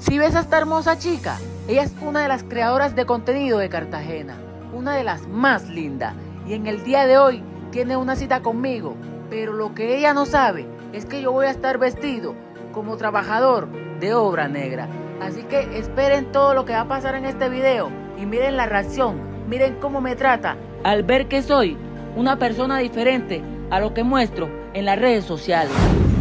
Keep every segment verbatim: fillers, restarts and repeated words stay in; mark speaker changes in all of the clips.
Speaker 1: Si ves a esta hermosa chica, ella es una de las creadoras de contenido de Cartagena, una de las más lindas, y en el día de hoy tiene una cita conmigo, pero lo que ella no sabe es que yo voy a estar vestido como trabajador de obra negra. Así que esperen todo lo que va a pasar en este video y miren la reacción, miren cómo me trata al ver que soy una persona diferente a lo que muestro en las redes sociales.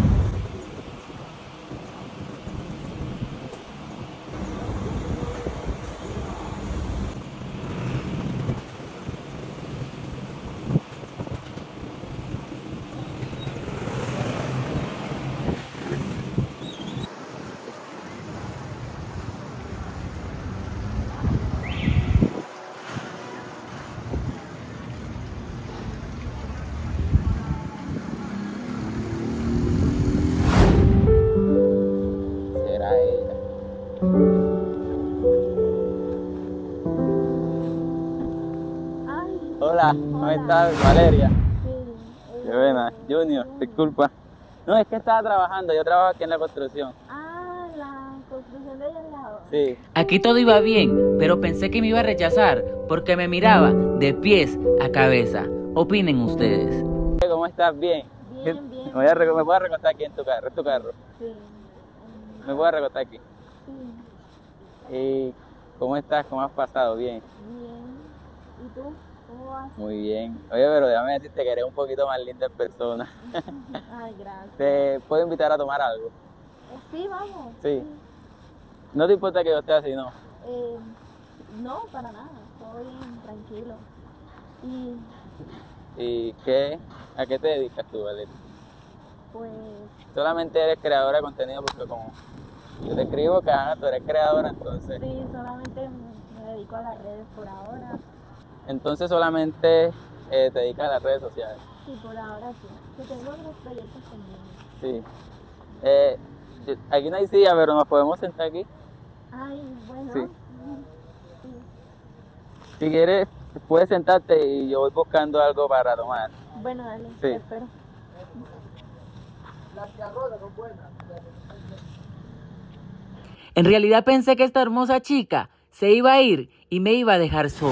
Speaker 2: Hola, ¿cómo estás, Valeria?
Speaker 3: Sí.
Speaker 2: Qué buena. Junior, disculpa. No, es que estaba trabajando, yo trabajo aquí en la construcción.
Speaker 3: Ah, la construcción de allá al lado.
Speaker 2: Sí.
Speaker 1: Aquí todo iba bien, pero pensé que me iba a rechazar porque me miraba de pies a cabeza. Opinen ustedes.
Speaker 2: ¿Cómo estás? Bien.
Speaker 3: Bien, bien.
Speaker 2: Me, voy a, me puedo recostar aquí en tu carro, es tu carro.
Speaker 3: Sí.
Speaker 2: Me puedo recostar aquí.
Speaker 3: Sí.
Speaker 2: ¿Y cómo estás? ¿Cómo has pasado? Bien.
Speaker 3: Bien. ¿Y tú? ¿Cómo vas?
Speaker 2: Muy bien. Oye, pero déjame decirte que eres un poquito más linda en persona.
Speaker 3: Ay, gracias.
Speaker 2: ¿Te puedo invitar a tomar algo?
Speaker 3: Eh, sí, vamos.
Speaker 2: Sí. ¿No te importa que yo esté así, no?
Speaker 3: Eh, no, para nada. Todo bien, tranquilo. Y
Speaker 2: ¿Y qué? ¿A qué te dedicas tú, Valeria?
Speaker 3: pues,
Speaker 2: Solamente eres creadora de contenido porque como yo te escribo que ah, tú eres creadora, entonces...
Speaker 3: sí, solamente me dedico a las redes por ahora.
Speaker 2: Entonces solamente eh, te dedicas a las redes sociales.
Speaker 3: Sí, por ahora sí. Que tengo otros proyectos también.
Speaker 2: Sí. Eh, yo- aquí no hay silla, pero nos podemos sentar aquí.
Speaker 3: Ay, bueno.
Speaker 2: Sí.
Speaker 3: Sí.
Speaker 2: Si quieres, puedes sentarte y yo voy buscando algo para tomar.
Speaker 3: Bueno, dale,
Speaker 2: Sí.
Speaker 3: te espero.
Speaker 1: En realidad pensé que esta hermosa chica se iba a ir y me iba a dejar solo.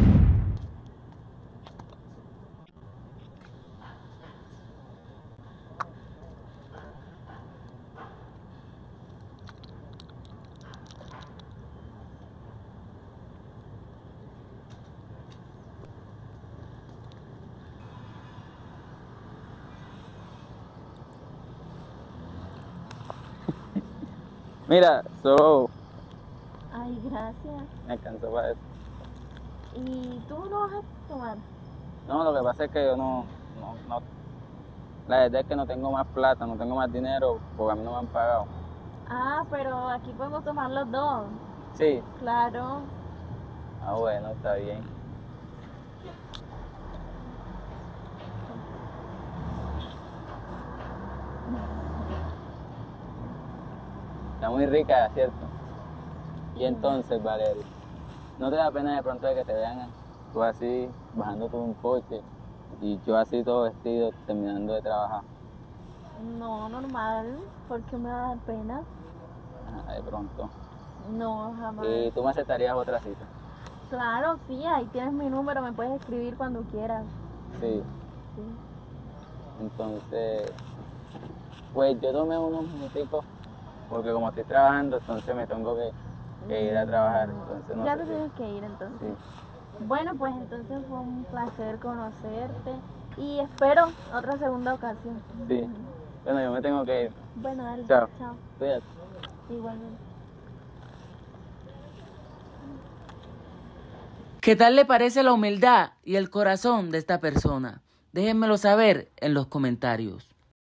Speaker 2: Mira, solo
Speaker 3: Ay, gracias.
Speaker 2: me alcanzó para eso.
Speaker 3: ¿Y tú no vas a tomar?
Speaker 2: No, lo que pasa es que yo no, no, no, la verdad es que no tengo más plata, no tengo más dinero porque a mí no me han pagado.
Speaker 3: Ah, pero aquí podemos tomar los dos.
Speaker 2: Sí.
Speaker 3: Claro.
Speaker 2: Ah, bueno, está bien. Está muy rica, ¿cierto? Y entonces, Valeria, ¿no te da pena de pronto de que te vean tú así, bajando tú un coche y yo así todo vestido, terminando de trabajar?
Speaker 3: No, normal. ¿Por qué me va a dar pena?
Speaker 2: Ah, de pronto.
Speaker 3: No, jamás.
Speaker 2: ¿Y tú me aceptarías otra cita?
Speaker 3: Claro, sí, ahí tienes mi número, me puedes escribir cuando quieras.
Speaker 2: Sí.
Speaker 3: Sí.
Speaker 2: Entonces, pues yo tomé unos minuticos porque como estoy trabajando, entonces me tengo que, que ir a trabajar. Entonces no
Speaker 3: Ya
Speaker 2: sé
Speaker 3: te
Speaker 2: si-
Speaker 3: tienes que ir entonces.
Speaker 2: Sí.
Speaker 3: Bueno, pues entonces fue un placer conocerte y espero otra segunda ocasión.
Speaker 2: Sí. Bueno, yo me tengo que ir.
Speaker 3: Bueno, dale.
Speaker 2: Chao.
Speaker 3: Chao.
Speaker 2: Cuídate.
Speaker 3: Igualmente.
Speaker 1: ¿Qué tal le parece la humildad y el corazón de esta persona? Déjenmelo saber en los comentarios.